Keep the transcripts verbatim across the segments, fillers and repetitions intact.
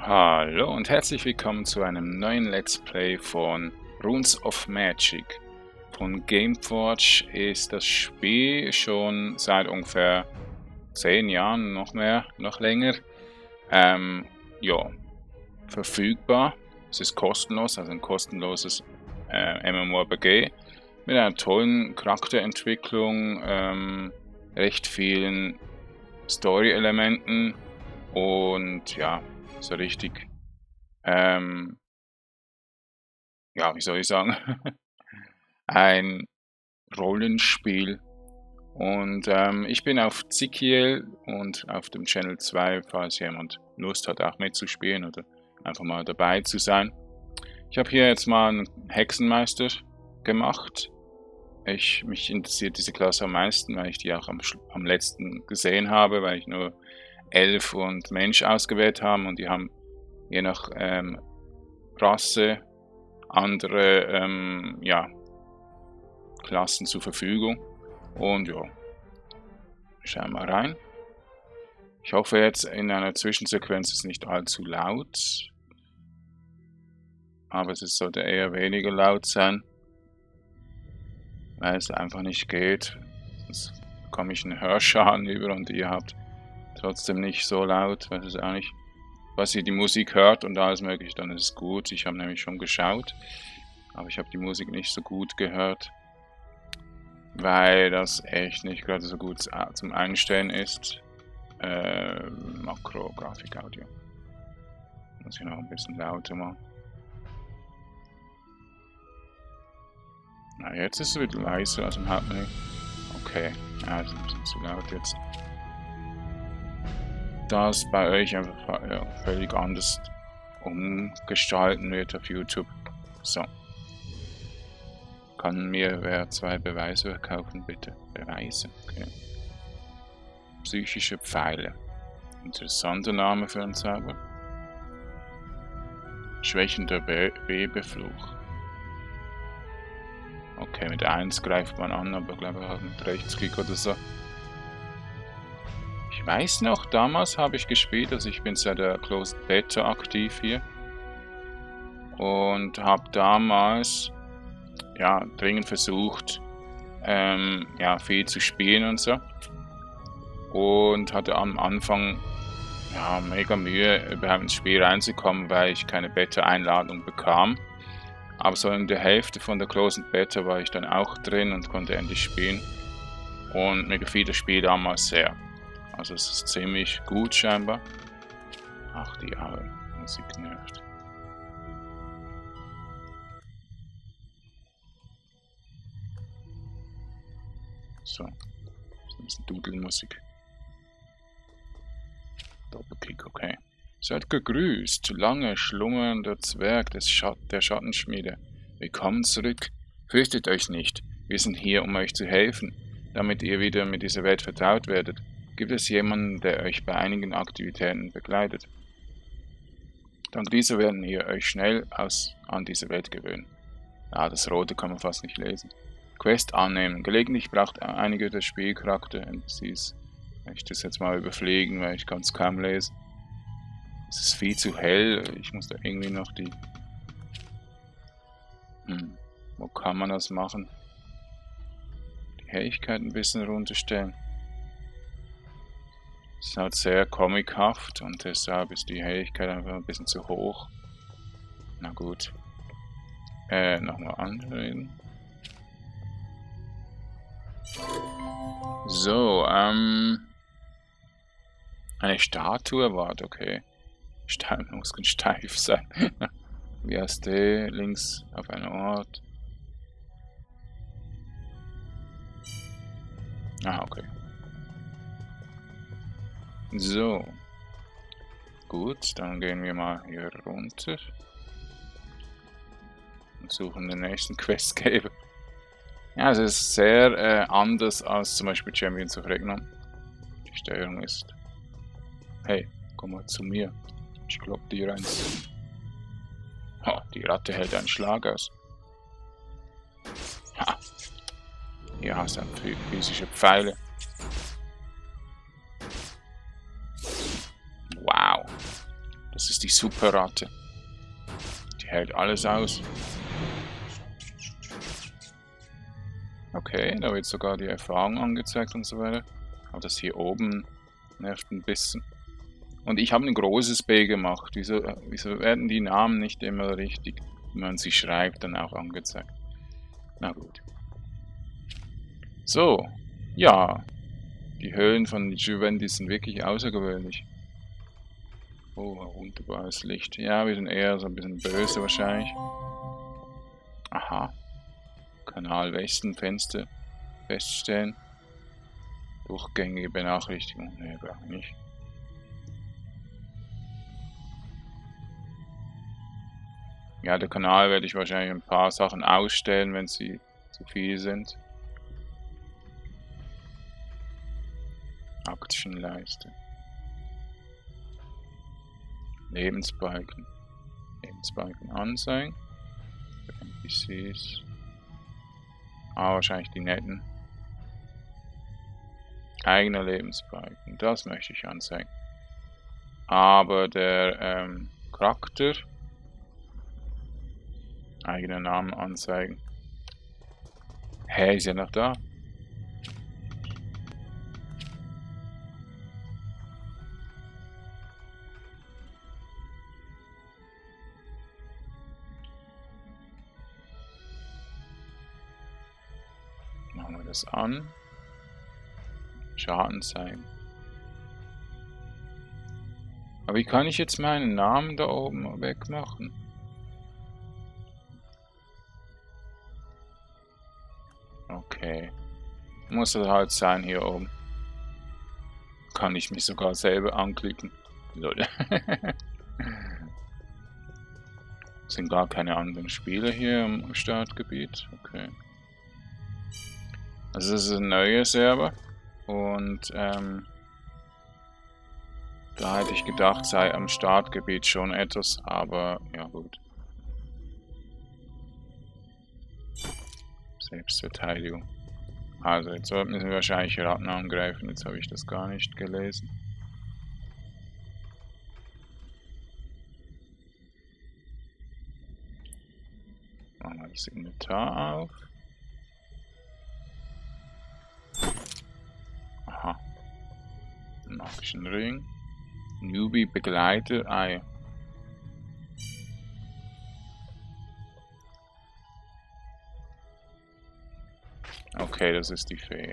Hallo und herzlich willkommen zu einem neuen Let's Play von Runes of Magic. Von Gameforge ist das Spiel schon seit ungefähr zehn Jahren, noch mehr, noch länger, ähm, ja, verfügbar. Es ist kostenlos, also ein kostenloses äh, MMORPG mit einer tollen Charakterentwicklung, ähm, recht vielen Story-Elementen und ja, so richtig, ähm, ja, wie soll ich sagen, ein Rollenspiel. Und ähm, ich bin auf Zikiel und auf dem Channel zwei, falls jemand Lust hat, auch mitzuspielen oder einfach mal dabei zu sein. Ich habe hier jetzt mal einen Hexenmeister gemacht. Ich, mich interessiert diese Klasse am meisten, weil ich die auch am, am letzten gesehen habe, weil ich nur Elf und Mensch ausgewählt habe und die haben je nach ähm, Rasse andere ähm, ja, Klassen zur Verfügung. Und ja, schauen wir mal rein. Ich hoffe jetzt in einer Zwischensequenz ist es nicht allzu laut. Aber es sollte eher weniger laut sein. Weil es einfach nicht geht. Sonst bekomme ich einen Hörschaden über und ihr habt trotzdem nicht so laut. Weiß es auch nicht. Was ihr die Musik hört und alles mögliche, dann ist es gut. Ich habe nämlich schon geschaut. Aber ich habe die Musik nicht so gut gehört. Weil das echt nicht gerade so gut zum Einstellen ist. Äh, Makro, Grafik, Audio. Muss ich noch ein bisschen lauter machen. Na, jetzt ist es wieder leiser als im Hauptmenü. Okay, ja, das ist ein bisschen zu laut jetzt. Da es bei euch einfach ja, völlig anders umgestalten wird auf YouTube. So. Kann mir wer zwei Beweise verkaufen, bitte? Beweise, okay. Psychische Pfeile. Interessanter Name für einen Zauber. Schwächender Be Webefluch. Okay, mit eins greift man an, aber glaube ich mit Rechtsklick oder so. Ich weiß noch, damals habe ich gespielt, also ich bin seit der Closed Beta aktiv hier. Und habe damals ja dringend versucht, ähm, ja, viel zu spielen und so. Und hatte am Anfang ja, mega Mühe, überhaupt ins Spiel reinzukommen, weil ich keine Beta-Einladung bekam. Aber so in der Hälfte von der Closed Beta war ich dann auch drin und konnte endlich spielen. Und mir gefiel das Spiel damals sehr. Also es ist ziemlich gut scheinbar. Ach, die arme Musik nervt. So, das ist ein bisschen Dudelmusik. Doppelkick, okay. Seid gegrüßt, lange schlummernder Zwerg des Schat der Schattenschmiede. Willkommen zurück. Fürchtet euch nicht. Wir sind hier, um euch zu helfen, damit ihr wieder mit dieser Welt vertraut werdet. Gibt es jemanden, der euch bei einigen Aktivitäten begleitet? Dank dieser werden ihr euch schnell aus, an diese Welt gewöhnen. Ah, das Rote kann man fast nicht lesen. Quest annehmen. Gelegentlich braucht einige der Spielcharakter N P Cs. Ich das jetzt mal überfliegen, weil ich kann es kaum lesen. Es ist viel zu hell. Ich muss da irgendwie noch die... Hm, wo kann man das machen? Die Helligkeit ein bisschen runterstellen. Es ist halt sehr comichaft und deshalb ist die Helligkeit einfach ein bisschen zu hoch. Na gut. Äh, nochmal anreden. So, ähm... eine Statue war, okay. Stein muss steif sein. Wie heißt der? Links auf einen Ort. Ah, okay. So. Gut, dann gehen wir mal hier runter. Und suchen den nächsten Questgeber. Ja, es ist sehr äh, anders als zum Beispiel Champions of Regnon. Die Steuerung ist... Hey, komm mal zu mir. Ich klopp dir eins. Oh, die Ratte hält einen Schlag aus. Ha! Hier hast du physische Pfeile. Wow. Das ist die Superratte. Die hält alles aus. Okay, da wird sogar die Erfahrung angezeigt und so weiter. Aber das hier oben nervt ein bisschen. Und ich habe ein großes B gemacht. Wieso, wieso werden die Namen nicht immer richtig, wenn man sie schreibt, dann auch angezeigt? Na gut. So, ja. Die Höhlen von Juvendi sind wirklich außergewöhnlich. Oh, wunderbares Licht. Ja, wir sind eher so ein bisschen böse wahrscheinlich. Aha. Kanal Westen, Fenster feststellen. Durchgängige Benachrichtigung. Ne, brauche ich nicht. Ja, der Kanal werde ich wahrscheinlich ein paar Sachen ausstellen, wenn sie zu viel sind. Aktienleiste. Lebensbalken. Lebensbalken anzeigen. Für N P Cs. Ah, wahrscheinlich die netten. Eigener Lebensbalken. Das möchte ich anzeigen. Aber der ähm, Charakter. Eigener Namen anzeigen. Hä, hey, ist er noch da? Machen wir das an. Schaden zeigen. Aber wie kann ich jetzt meinen Namen da oben wegmachen? Okay. Muss das halt sein hier oben. Kann ich mich sogar selber anklicken. Lol. Sind gar keine anderen Spieler hier im Startgebiet. Okay. Also das ist ein neuer Server. Und ähm, da hätte ich gedacht, sei am Startgebiet schon etwas, aber ja gut. Selbstverteidigung. Also jetzt müssen wir wahrscheinlich Ratten angreifen, jetzt habe ich das gar nicht gelesen. Machen wir das Inventar auf. Aha. Den magischen Ring. Newbie Begleiter. Ah ja. Okay, das ist die Fee.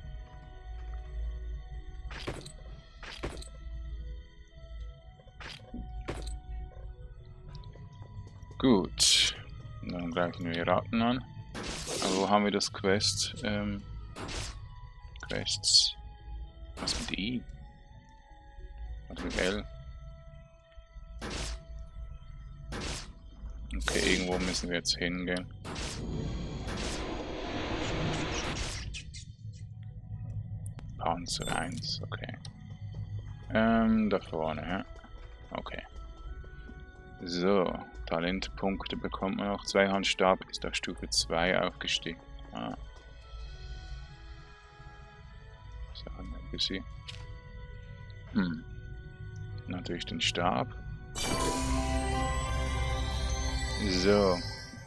Gut. Dann greifen wir die Ratten an. Aber wo haben wir das Quest? Ähm, Quests. Was mit I? Was mit L? Okay, irgendwo müssen wir jetzt hingehen. Panzer eins, okay. Ähm, da vorne, ja. Okay. So, Talentpunkte bekommt man noch. Zweihandstab ist auf Stufe zwei aufgestiegen. Ah. So, ein bisschen. Hm. Natürlich den Stab. So.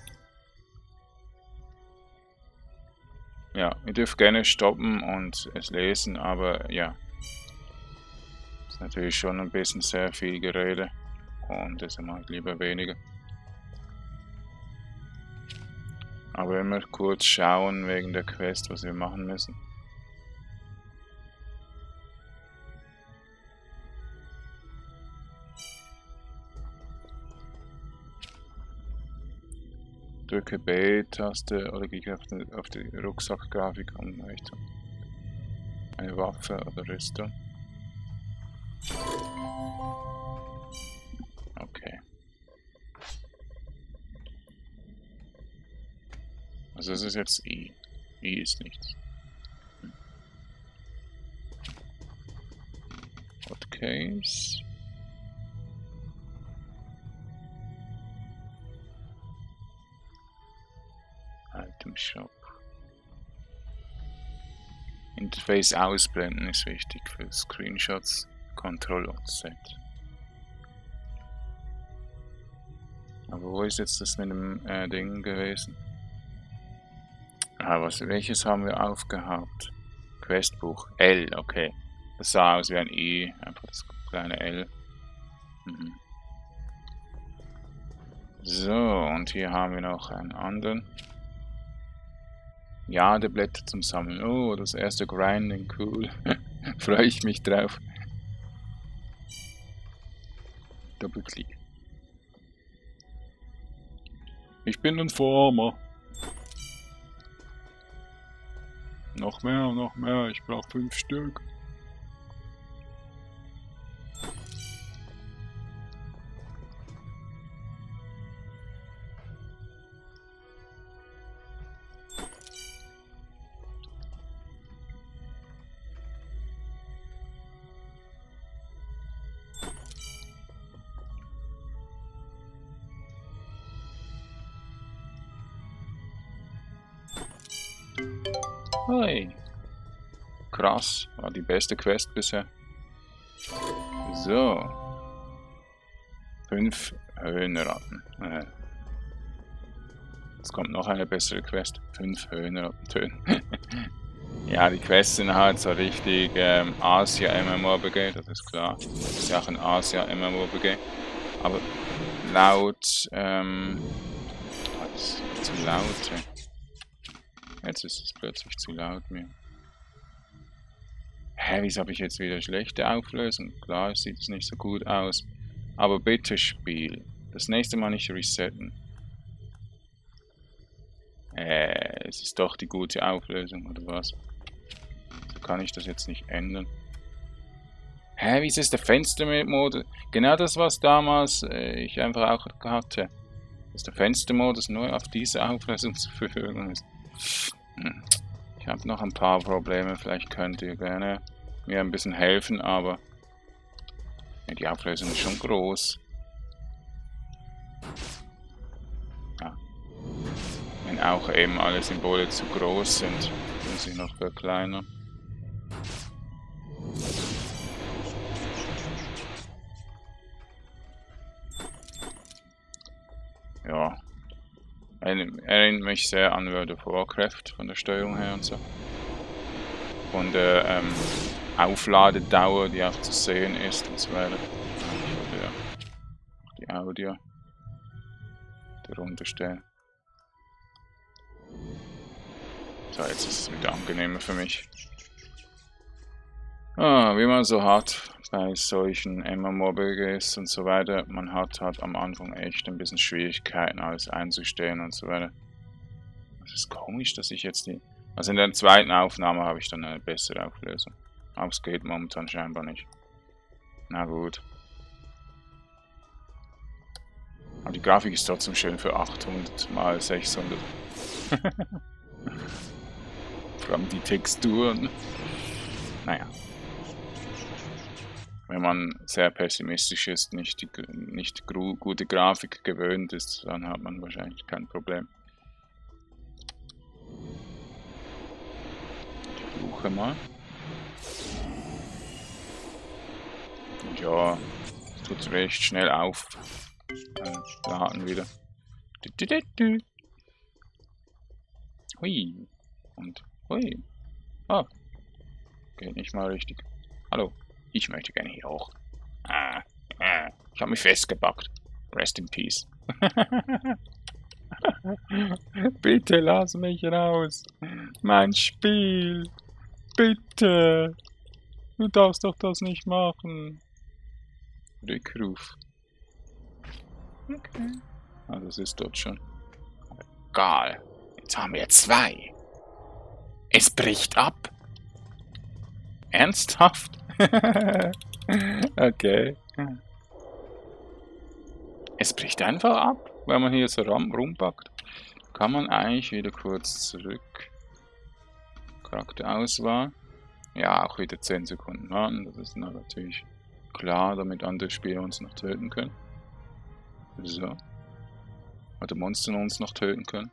Ja, ihr dürft gerne stoppen und es lesen, aber ja. Ist natürlich schon ein bisschen sehr viel Gerede. Und deshalb mache ich lieber weniger. Aber immer kurz schauen wegen der Quest, was wir machen müssen. Drücke B-Taste oder gehe auf die, auf die Rucksackgrafik um Richtung eine Waffe oder Rüstung. Okay. Also es ist jetzt I. I ist nichts. Hm. Hotkeys. Item Shop. Interface ausblenden ist wichtig für Screenshots. Control und Set. Aber wo ist jetzt das mit dem äh, Ding gewesen? Ah, was, welches haben wir aufgehabt? Questbuch. L, okay. Das sah aus wie ein I, einfach das kleine L. Mhm. So, und hier haben wir noch einen anderen. Ja, der Blätter zum Sammeln. Oh, das erste Grinding, cool. Freue ich mich drauf. Doppelklick. Ich bin ein Farmer. Noch mehr, noch mehr. Ich brauche fünf Stück. Hey. Krass, war die beste Quest bisher. So. Fünf Höhenratten. Äh. Jetzt kommt noch eine bessere Quest. Fünf Höhenratten töten. Ja, die Quests sind halt so richtig ähm, Asia-MMORPG, das ist klar. Das ist ja auch ein Asia-MMORPG. Aber laut, ähm... was ist zu laut? Jetzt ist es plötzlich zu laut mir. Hä, wieso habe ich jetzt wieder schlechte Auflösung? Klar, sieht es nicht so gut aus. Aber bitte Spiel. Das nächste Mal nicht resetten. Äh, es ist doch die gute Auflösung, oder was? So kann ich das jetzt nicht ändern. Hä, wieso ist der Fenstermodus? Genau das, was damals äh, ich einfach auch hatte. Dass der Fenstermodus nur auf diese Auflösung zur Verfügung ist. Hm. Ich habe noch ein paar Probleme, vielleicht könnt ihr gerne mir ein bisschen helfen, aber ja, die Auflösung ist schon groß. Ja. Wenn auch eben alle Symbole zu groß sind, muss ich noch verkleinern. Ja. Erinnert mich sehr an World of Warcraft von der Steuerung her und so. Von der ähm, Aufladedauer, die auch zu sehen ist und so weiter. Ich würde ja die Audio darunter stellen. So, jetzt ist es wieder angenehmer für mich. Ah, wie man so hat bei solchen MMORPGs und so weiter, man hat halt am Anfang echt ein bisschen Schwierigkeiten, alles einzustellen und so weiter. Das ist komisch, dass ich jetzt die... Also in der zweiten Aufnahme habe ich dann eine bessere Auflösung. Aber es geht momentan scheinbar nicht. Na gut. Aber die Grafik ist trotzdem schön für achthundert mal sechshundert. Vor allem die Texturen. Naja. Wenn man sehr pessimistisch ist, nicht die nicht gute Grafik gewöhnt ist, dann hat man wahrscheinlich kein Problem. Ich suche mal. Und ja, es tut recht schnell auf. Dann starten wieder. Hui. Und hui. Ah. Geht nicht mal richtig. Hallo. Ich möchte gerne hier hoch. Ah, ah, ich habe mich festgebackt. Rest in peace. Bitte lass mich raus. Mein Spiel. Bitte. Du darfst doch das nicht machen. Rückruf. Okay. Ah, das ist dort schon. Egal. Jetzt haben wir zwei. Es bricht ab. Ernsthaft? Okay. Es bricht einfach ab, wenn man hier so rumpackt. Kann man eigentlich wieder kurz zurück. Charakterauswahl. Ja, auch wieder zehn Sekunden warten. Das ist natürlich klar, damit andere Spieler uns noch töten können. So. Oder Monster uns noch töten können.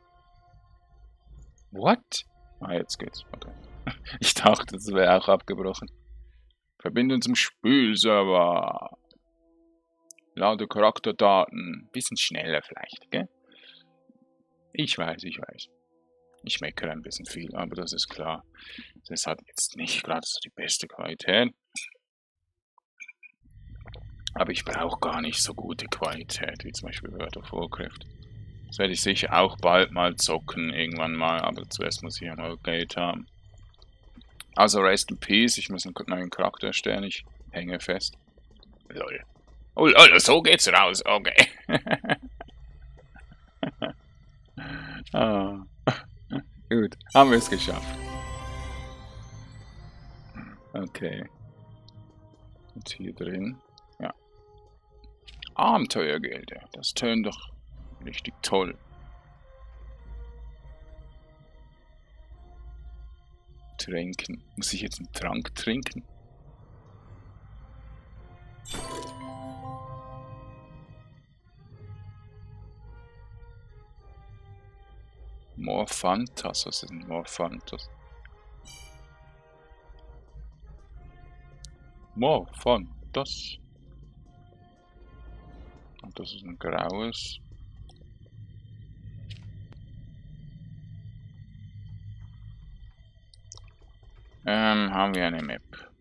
What? Ah, jetzt geht's. Okay. Ich dachte, das wäre auch abgebrochen. Verbindung zum Spielserver. Lade Charakterdaten. Bisschen schneller vielleicht, gell? Ich weiß, ich weiß. Ich meckere ein bisschen viel, aber das ist klar. Das hat jetzt nicht gerade so die beste Qualität. Aber ich brauche gar nicht so gute Qualität, wie zum Beispiel World of Warcraft. Das werde ich sicher auch bald mal zocken, irgendwann mal, aber zuerst muss ich ja mal Geld haben. Also Rest in Peace, ich muss einen neuen Charakter erstellen, ich hänge fest. Lol. Oh lol, so geht's raus, okay. Ah. Gut, haben wir es geschafft. Okay. Und hier drin, ja. Abenteuergelder, das tönt doch richtig toll. Trinken. Muss ich jetzt einen Trank trinken? More Fantas, was ist denn More Fantas? More Fantas. Und das ist ein graues. Ähm, haben wir eine Map.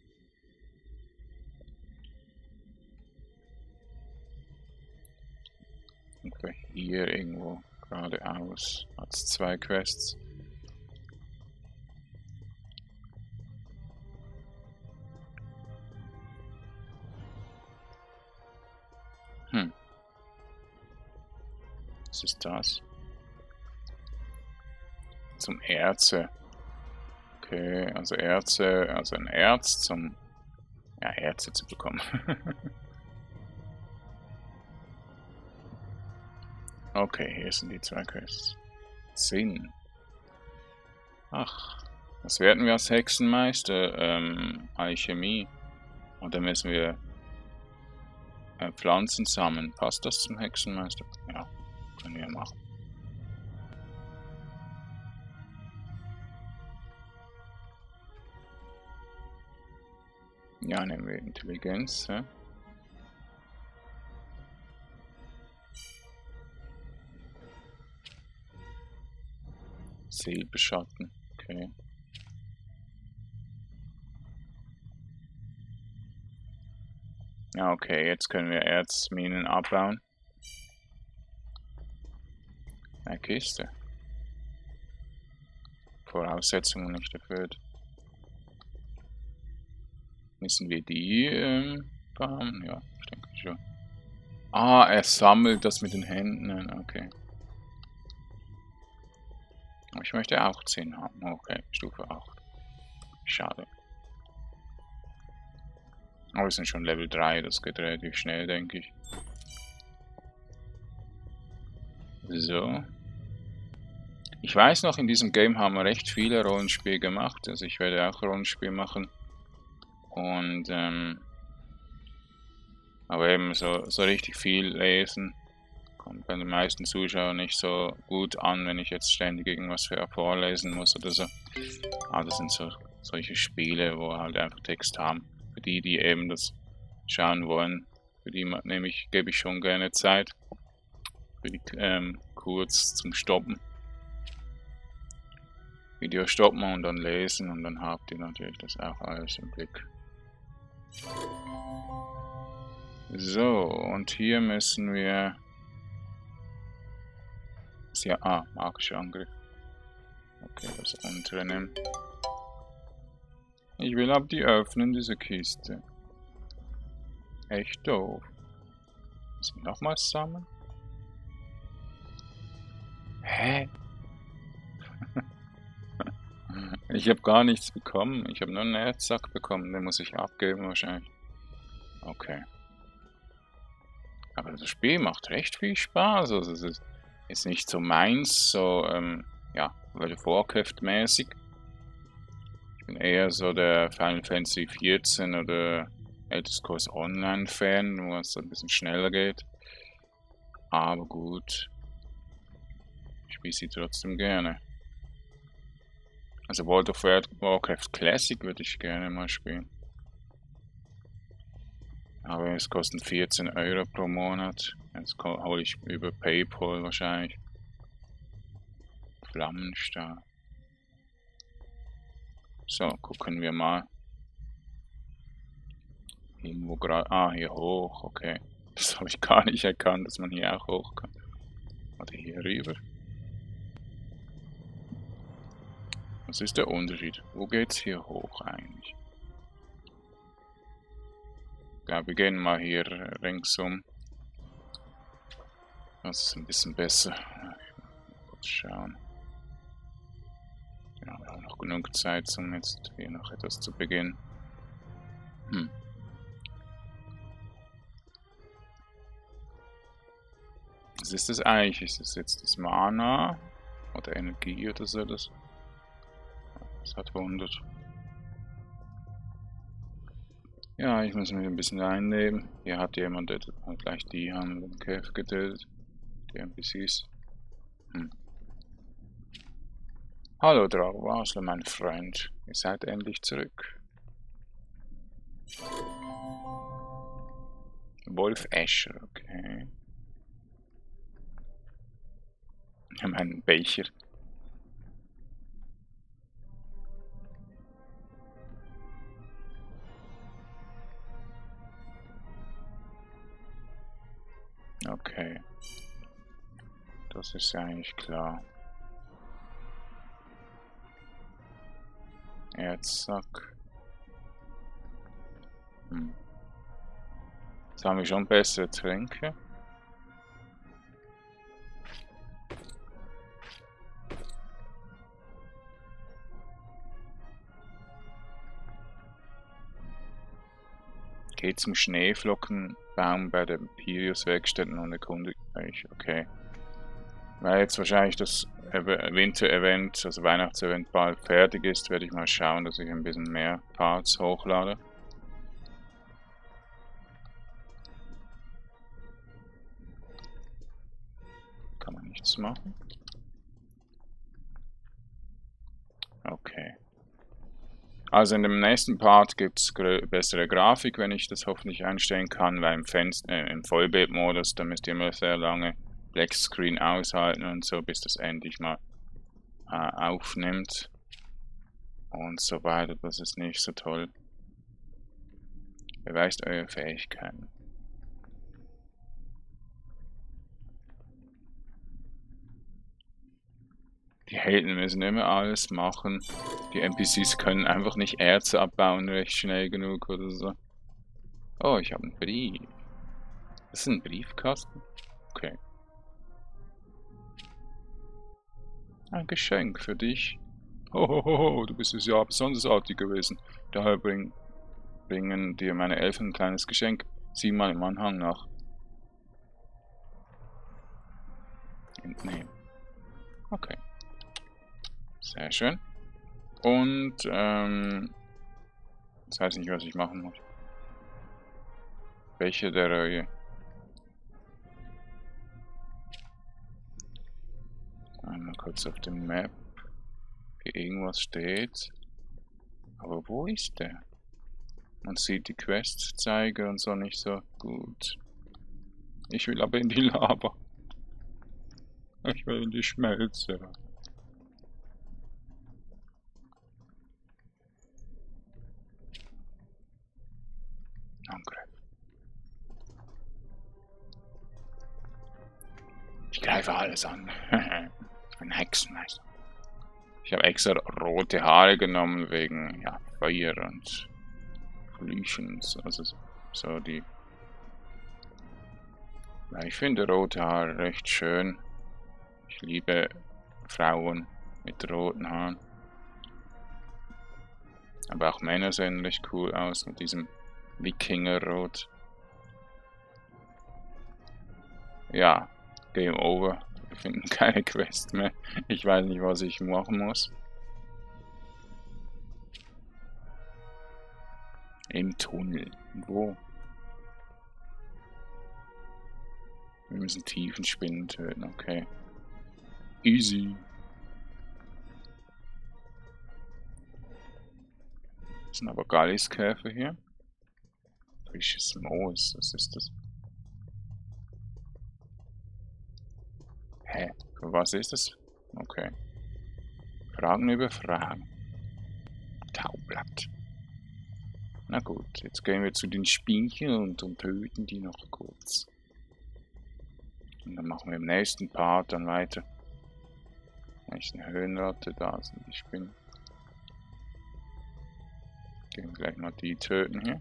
Ungefähr hier irgendwo geradeaus. Hat es zwei Quests. Hm. Was ist das? Zum Erze. Okay, also Erze, also ein Erz zum, ja, Erze zu bekommen. Okay, hier sind die zwei Quests. Sinn. Ach, was werden wir als Hexenmeister? Ähm, Alchemie. Und dann müssen wir äh, Pflanzen sammeln. Passt das zum Hexenmeister? Ja, können wir machen. Ja, nehmen wir Intelligenz. Ja. Silberschatten, okay. Ja, okay, jetzt können wir Erzminen abbauen. Eine Kiste. Voraussetzungen nicht erfüllt. Müssen wir die ähm, bauen? Ja, ich denke schon. Ah, er sammelt das mit den Händen. Okay. Ich möchte auch zehn haben. Okay, Stufe acht. Schade. Aber wir sind schon Level drei, das geht relativ schnell, denke ich. So. Ich weiß noch, in diesem Game haben wir recht viele Rollenspiele gemacht. Also ich werde auch Rollenspiel machen. Und, ähm... aber eben so, so richtig viel lesen kommt bei den meisten Zuschauern nicht so gut an, wenn ich jetzt ständig irgendwas für vorlesen muss oder so. Aber das sind so solche Spiele, wo halt einfach Text haben. Für die, die eben das schauen wollen, für die nehme ich, gebe ich schon gerne Zeit. Für die ähm, kurz zum Stoppen. Video stoppen und dann lesen und dann habt ihr natürlich das auch alles im Blick. So, und hier müssen wir... Ja, ah, magischer Angriff. Okay, das untere nehmen. Ich will ab die öffnen, diese Kiste. Echt doof. Müssen wir nochmals sammeln? Hä? Ich habe gar nichts bekommen. Ich habe nur einen Erzsack bekommen. Den muss ich abgeben wahrscheinlich. Okay. Aber das Spiel macht recht viel Spaß. Also es ist, ist nicht so meins, so, ähm, ja, World of Warcraft mäßig. Ich bin eher so der Final Fantasy vierzehn oder Elder Scrolls Online Fan, wo es ein bisschen schneller geht. Aber gut. Ich spiele sie trotzdem gerne. Also World of Warcraft Classic würde ich gerne mal spielen. Aber es kostet vierzehn Euro pro Monat. Jetzt hole ich über PayPal wahrscheinlich. Flammenstar. So, gucken wir mal. Irgendwo gerade. Ah, hier hoch, okay. Das habe ich gar nicht erkannt, dass man hier auch hoch kann. Oder hier rüber. Was ist der Unterschied? Wo geht's hier hoch eigentlich? Ich glaube, wir gehen mal hier ringsum. Das ist ein bisschen besser. Kurz schauen. Ja, wir haben noch genug Zeit, um jetzt hier noch etwas zu beginnen. Hm. Was ist das eigentlich? Ist das jetzt das Mana? Oder Energie oder so? Das, das hat hundert. Ja, ich muss mich ein bisschen einnehmen. Hier hat jemand, der gleich die haben den Käfer getötet. Die N P Cs. Hm. Hallo Drauwasler, mein Freund. Ihr seid endlich zurück. Wolf Escher, okay. Wir haben einen Becher. Okay. Das ist ja eigentlich klar. Erzsack. Hm. Jetzt haben wir schon bessere Tränke. Geht zum Schneeflockenbaum bei den Pirius-Werkstätten und erkundigt euch. Okay. Weil jetzt wahrscheinlich das Winter-Event, also Weihnachts-Event bald fertig ist, werde ich mal schauen, dass ich ein bisschen mehr Parts hochlade. Kann man nichts machen. Okay. Also in dem nächsten Part gibt es bessere Grafik, wenn ich das hoffentlich einstellen kann, weil im, Fenster, äh, im Vollbildmodus, da müsst ihr immer sehr lange Black Screen aushalten und so, bis das endlich mal äh, aufnimmt. Und so weiter, das ist nicht so toll. Beweist eure Fähigkeiten. Die Helden müssen immer alles machen. Die N P Cs können einfach nicht Erze abbauen recht schnell genug oder so. Oh, ich habe einen Brief. Das ist ein Briefkasten? Okay. Ein Geschenk für dich. Hohoho, du bist es ja besonders artig gewesen. Daher bring, bringen dir meine Elfen ein kleines Geschenk. Sieh mal im Anhang nach. Entnehmen. Okay. Sehr schön. Und, ähm... jetzt weiß ich nicht, was ich machen muss. Welche der Reihe? Einmal kurz auf dem Map. Hier irgendwas steht. Aber wo ist der? Man sieht die Questzeiger und so nicht so gut. Ich will aber in die Lava. Ich will in die Schmelze. Angriff. Ich greife alles an. Ein Hexenmeister. Ich habe extra rote Haare genommen wegen ja, Feuer und Flüchen. Also so die. Ja, ich finde rote Haare recht schön. Ich liebe Frauen mit roten Haaren. Aber auch Männer sehen recht cool aus mit diesem Wikingerrot. Ja, Game Over. Wir finden keine Quest mehr. Ich weiß nicht, was ich machen muss. Im Tunnel. Wo? Wir müssen Tiefenspinnen töten, okay. Easy. Das sind aber Galliskäfer hier. Frisches Moos, was ist das? Hä? Für was ist das? Okay. Fragen über Fragen. Taublatt. Na gut, jetzt gehen wir zu den Spinnchen und, und töten die noch kurz. Und dann machen wir im nächsten Part dann weiter. Wenn ich eine Höhenratte, da sind die Spinnen. Gehen wir gleich mal die töten hier.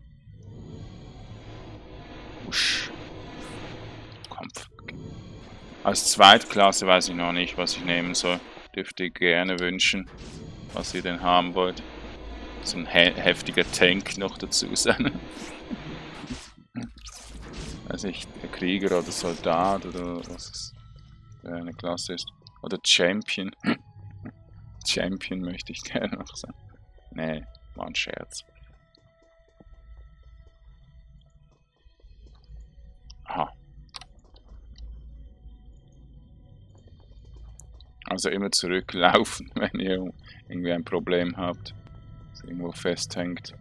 Usch. Kampf. Als Zweitklasse weiß ich noch nicht, was ich nehmen soll. Dürft ihr gerne wünschen, was ihr denn haben wollt. So ein he heftiger Tank noch dazu sein. Weiß ich, der Krieger oder Soldat oder was es für eine Klasse ist. Oder Champion. Champion möchte ich gerne noch sagen. Nee, war ein Scherz. Aha. Also immer zurücklaufen, wenn ihr irgendwie ein Problem habt, das irgendwo festhängt.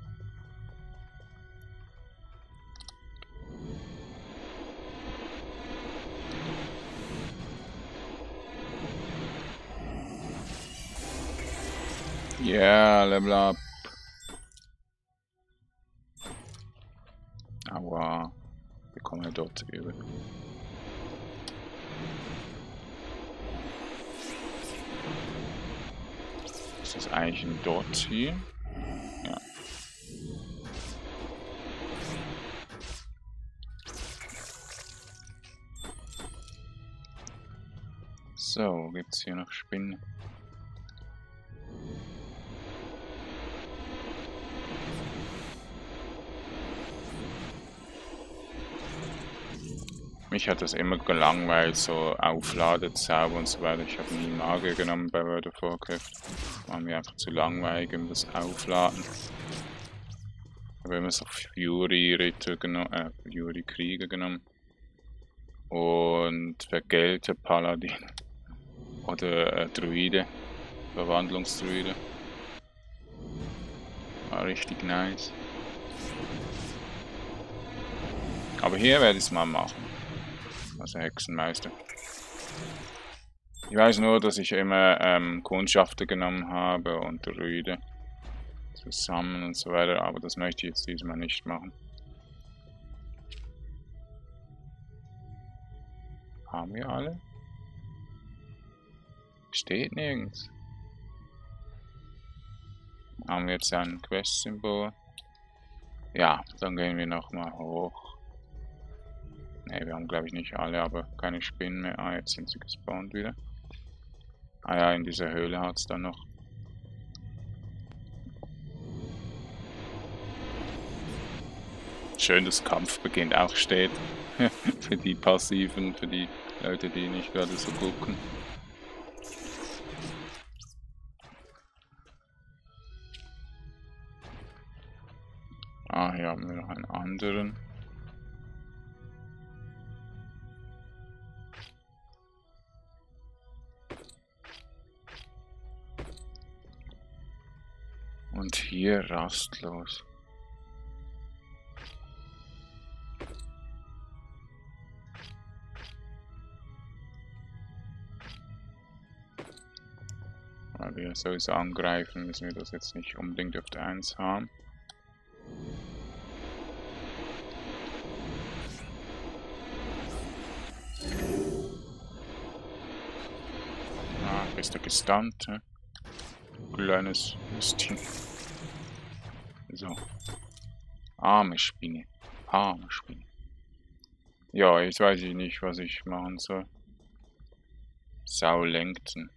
Ja, yeah, level up. Aua, wir kommen ja dort über. Ist das eigentlich ein Dot hier? Ja. So, gibt's hier noch Spinnen? Mich hat das immer gelangweilt, so Aufladezauber und so weiter. Ich habe nie Magier genommen bei World of Warcraft. War mir einfach zu langweilig, um das Aufladen. Ich habe immer so Fury-Ritter genommen, äh, Fury-Krieger genommen. Und Vergelter Paladin. Oder äh, Druide. Verwandlungsdruide. War richtig nice. Aber hier werde ich es mal machen. Also Hexenmeister. Ich weiß nur, dass ich immer ähm, Kundschafter genommen habe und Druide zusammen und so weiter, aber das möchte ich jetzt diesmal nicht machen. Haben wir alle? Steht nirgends. Haben wir jetzt ein Quest-Symbol? Ja, dann gehen wir nochmal hoch. Ne, wir haben glaube ich nicht alle, aber keine Spinnen mehr. Ah, jetzt sind sie gespawnt wieder. Ah ja, in dieser Höhle hat es dann noch. Schön, dass Kampfbeginn auch steht. Für die Passiven, für die Leute, die nicht gerade so gucken. Ah, hier haben wir noch einen anderen. Und hier rastlos. Weil wir sowieso angreifen, müssen wir das jetzt nicht unbedingt auf der eins haben. Ah, bist du gestunt, ne? Kleines Mistchen. So. Arme Spinne. Arme Spinne. Ja, jetzt weiß ich nicht, was ich machen soll. Saulengten.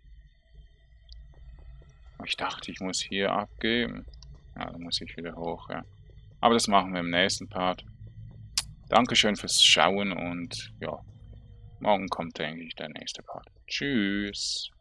Ich dachte, ich muss hier abgeben. Ja, dann muss ich wieder hoch, ja. Aber das machen wir im nächsten Part. Dankeschön fürs Schauen und ja, morgen kommt, denke ich, der nächste Part. Tschüss.